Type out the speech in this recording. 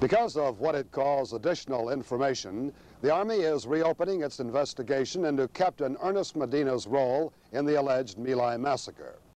Because of what it calls additional information, the Army is reopening its investigation into Captain Ernest Medina's role in the alleged My Lai massacre.